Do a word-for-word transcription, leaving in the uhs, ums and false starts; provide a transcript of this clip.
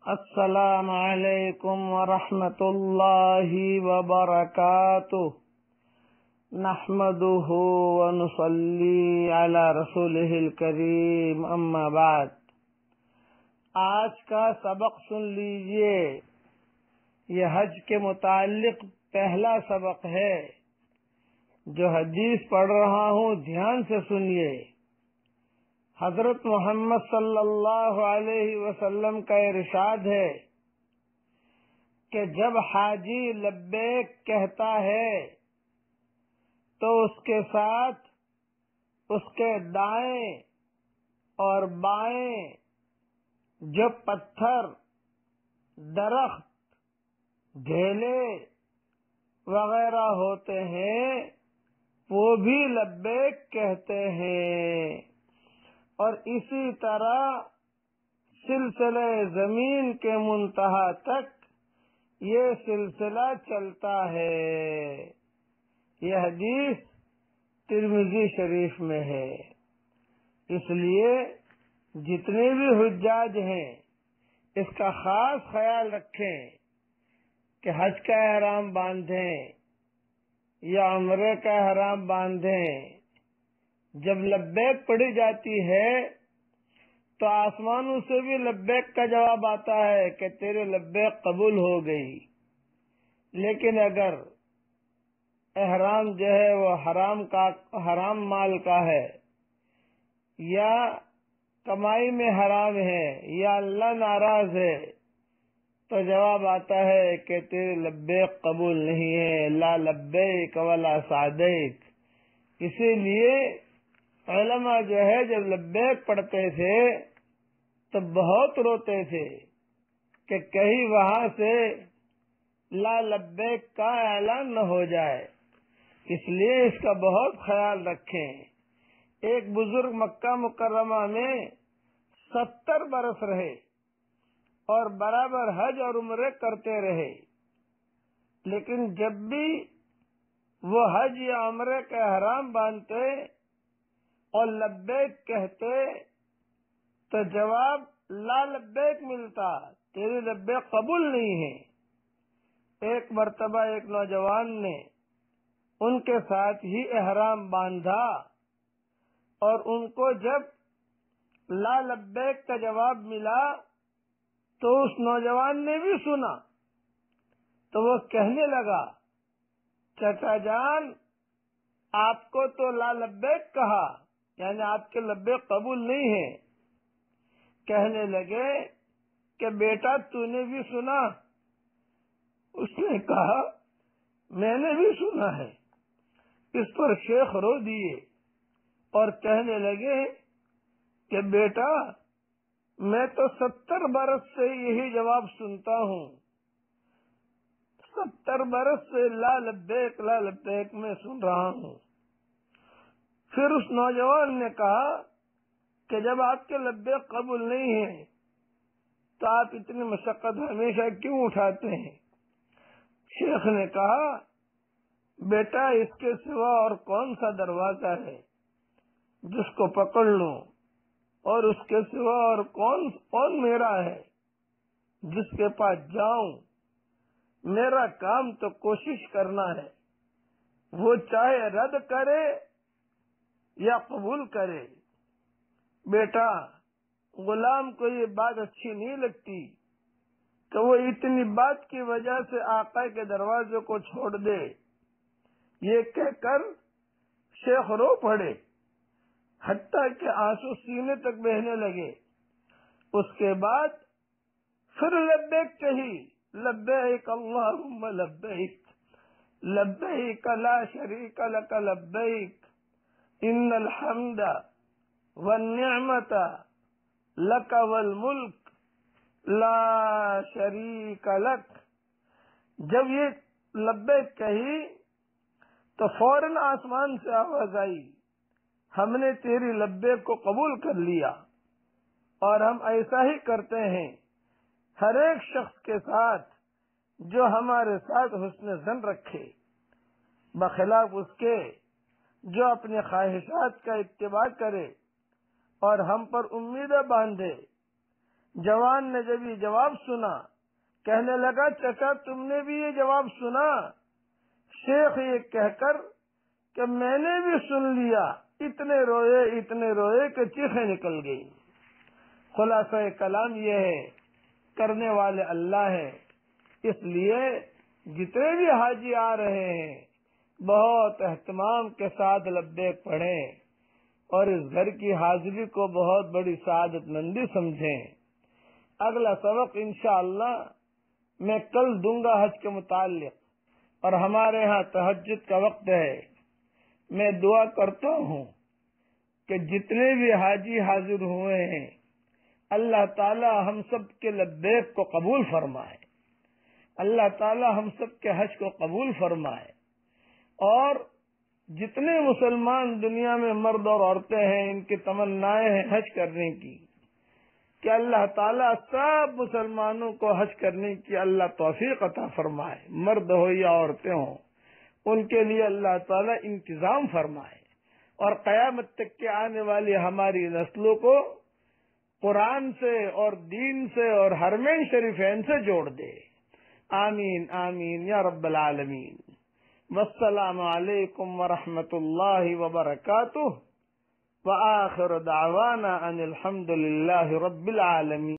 السلام علیکم ورحمۃ اللہ وبرکاتہ نحمده ونصلی علی رسولہ الکریم اما بعد۔ آج کا سبق سن لیجئے، یہ حج کے متعلق پہلا سبق ہے۔ جو حدیث پڑھ رہا ہوں دھیان سے سنیے۔ حضرت محمد صلی اللہ علیہ وسلم کا ارشاد ہے کہ جب حاجی لبیک کہتا ہے تو اس کے ساتھ اس کے دائیں اور بائیں جو پتھر، درخت، ڈھیلے وغیرہ ہوتے ہیں وہ بھی لبیک کہتے ہیں، اور اسی طرح سلسلہ زمین کے منتہا تک یہ سلسلہ چلتا ہے۔ یہ حدیث ترمذی شریف میں ہے۔ اس لیے جتنے بھی حجاج ہیں اس کا خاص خیال رکھیں کہ حج کا احرام باندھیں یا عمرے کا احرام باندھیں، جب لبیک پڑھی جاتی ہے تو آسمانوں سے بھی لبیک کا جواب آتا ہے کہ تیرے لبیک قبول ہو گئی۔ لیکن اگر احرام جو ہے وہ حرام کا حرام مال کا ہے، یا کمائی میں حرام ہے، یا اللہ ناراض ہے، تو جواب آتا ہے کہ تیرے لبیک قبول نہیں ہے، لا لبیک ولا سعدیک۔ اسی لیے علماء جو ہے جب لبیک پڑھتے تھے تو بہت روتے تھے کہ کہیں وہاں سے لا لبیک کا اعلان نہ ہو جائے، اس لیے اس کا بہت خیال رکھیں۔ ایک بزرگ مکہ مکرمہ میں ستر برس رہے اور برابر حج اور عمرے کرتے رہے، لیکن جب بھی وہ حج یا عمرے کا احرام باندھتے اور لبیک کہتے تو جواب لا لبیک ملتا، تیری لبیک قبول نہیں ہے۔ ایک مرتبہ ایک نوجوان نے ان کے ساتھ ہی احرام باندھا اور ان کو جب لا لبیک کا جواب ملا تو اس نوجوان نے بھی سنا، تو وہ کہنے لگا، چچا جان آپ کو تو لا لبیک کہا، یعنی آپ کے لبیک قبول نہیں ہے۔ کہنے لگے کہ بیٹا تو نے بھی سنا؟ اس نے کہا میں نے بھی سنا ہے۔ اس پر شیخ رو دیے اور کہنے لگے کہ بیٹا میں تو ستر برس سے یہی جواب سنتا ہوں، ستر برس سے لا لبیک لا لبیک میں سن رہا ہوں۔ پھر اس نوجوان نے کہا کہ جب آپ کے لبیک قبول نہیں ہیں تو آپ اتنی مشقت ہمیشہ کیوں اٹھاتے ہیں؟ شیخ نے کہا بیٹا اس کے سوا اور کون سا دروازہ ہے جس کو پکڑ لوں، اور اس کے سوا اور کون کون میرا ہے جس کے پاس جاؤں؟ میرا کام تو کوشش کرنا ہے، وہ چاہے رد کرے یا قبول کرے۔ بیٹا غلام کو یہ بات اچھی نہیں لگتی کہ وہ اتنی بات کی وجہ سے آقا کے دروازے کو چھوڑ دے۔ یہ کہہ کر شیخ رو پڑے، حتیٰ کہ آنسو سینے تک بہنے لگے۔ اس کے بعد پھر لبیک کہی، لبیک اللہم لبیک لبیک لا شریک لک لبیک ان الحمد والنعمت لک والملک لا شریک لک۔ جب یہ لبیک کہی تو فوراً آسمان سے آواز آئی، ہم نے تیری لبیک کو قبول کر لیا، اور ہم ایسا ہی کرتے ہیں ہر ایک شخص کے ساتھ جو ہمارے ساتھ حسن ظن رکھے، بخلاف اس کے جو اپنے خواہشات کا اتباع کرے اور ہم پر امیدیں باندھے۔ جوان نے جب یہ جواب سنا کہنے لگا چچا تم نے بھی یہ جواب سنا؟ شیخ یہ کہہ کر کہ میں نے بھی سن لیا، اتنے روئے اتنے روئے کہ چیخیں نکل گئی۔ خلاصہ کلام یہ ہے کرنے والے اللہ ہیں، اس لیے جتنے بھی حاجی آ رہے ہیں بہت اہتمام کے ساتھ لبیک پڑھیں اور اس گھر کی حاضری کو بہت بڑی سعادت مندی سمجھیں۔ اگلا سبق انشاءاللہ میں کل دوں گا حج کے متعلق، اور ہمارے ہاں تہجد کا وقت ہے۔ میں دعا کرتا ہوں کہ جتنے بھی حاجی حاضر ہوئے ہیں اللہ تعالی ہم سب کے لبیک کو قبول فرمائے، اللہ تعالی ہم سب کے حج کو قبول فرمائے، اور جتنے مسلمان دنیا میں مرد اور عورتیں ہیں ان کی تمنائیں ہیں حج کرنے کی، کہ اللہ تعالیٰ سب مسلمانوں کو حج کرنے کی اللہ توفیق عطا فرمائے، مرد ہو یا عورتیں ہوں ان کے لیے اللہ تعالیٰ انتظام فرمائے، اور قیامت تک کے آنے والی ہماری نسلوں کو قرآن سے اور دین سے اور حرمین شریفین سے جوڑ دے۔ آمین آمین یا رب العالمین۔ والسلام علیکم ورحمۃ اللہ وبرکاتہ، وآخر دعوانا ان الحمد للہ رب العالمین۔